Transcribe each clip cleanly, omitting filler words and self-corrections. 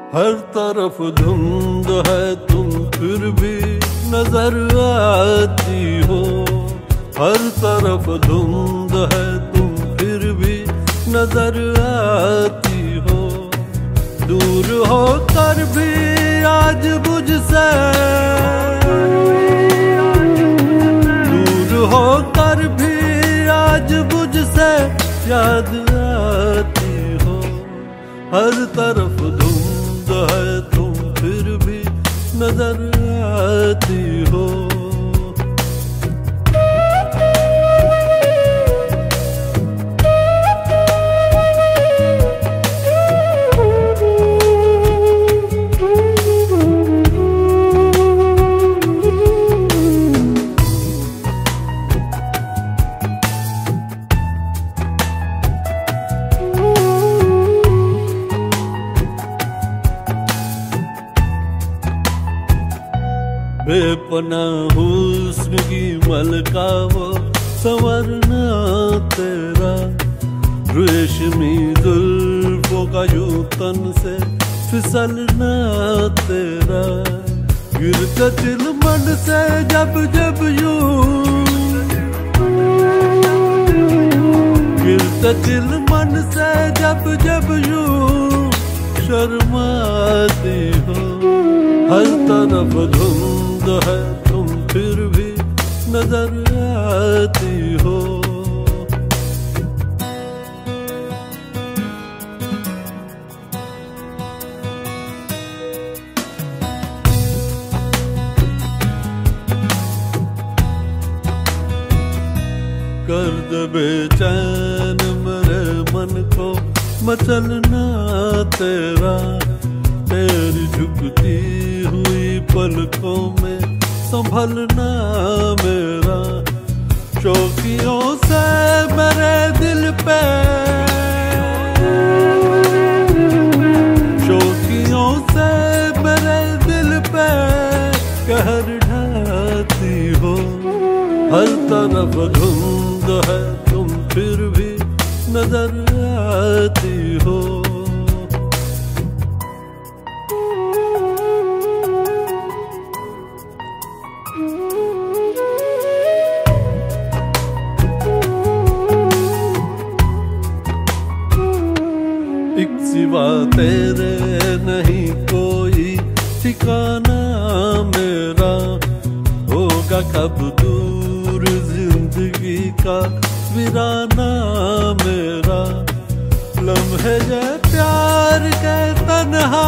हर तरफ धुंध है तुम फिर भी नजर आती हो। हर तरफ धुंध है तुम फिर भी नजर आती हो। दूर होकर भी आज मुझसे, दूर होकर भी आज मुझसे याद आती हो। हर तरफ धुंध है तुम फिर भी नजर आती हो। बेपनाह हुस्न की मलका वो संवरना तेरा। रेशमी जुल्फों का यूं तन से फिसलना तेरा। गिरते चिलमन से जब जब यूं, गिरते चिलमन से जब जब यूं शर्माती हो। हर तरफ धुंध है तुम फिर भी नजर आती हो। कर दे बेचैन मेरे मन को मचलना तेरा। तेरी झुकती हुई पलकों में संभलना मेरा। शौकियों से मेरे दिल पे, शौकियों से मेरे दिल पे कहर ढाती हो। हर तरफ धुंध है तुम फिर भी नजर आती हो। एक सिवा तेरे नहीं कोई ठिकाना मेरा। होगा कब दूर जिंदगी का वीराना मेरा। लम्हे ये प्यार के तन्हा,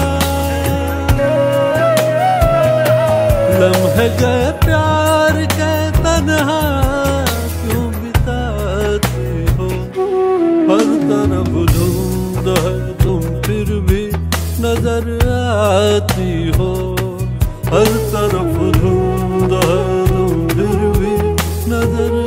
लम्हे ये प्यार के तन्हा क्यों बिताती हो। हर तरफ धुंध है तुम फिर भी नजर आती हो। हर तरफ धुंध है तुम फिर भी नजर